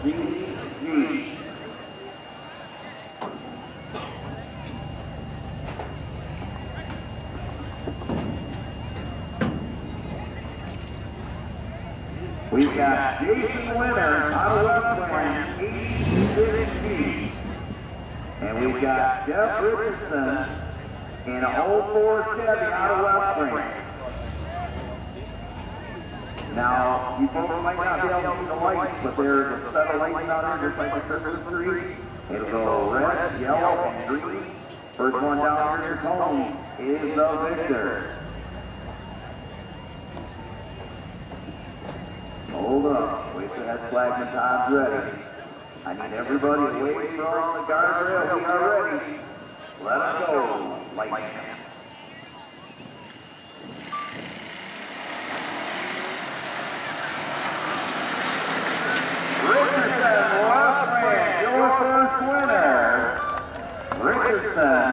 CG. We've got Jason Winter out of West Branch, 86G. And we've got Jeff Richardson in a 04 Chevy out of West Branch. Now, you folks might not be able to see the lights, but there's a set of lights out here just like a Christmas tree. It'll go red, yellow, and green. First one down here, Tony, is the victor. Hold up, wait till that flagman time's ready. I need everybody away from the guardrail. We are ready. Let us go, lightning. Richardson, West Branch, your first winner. Richardson,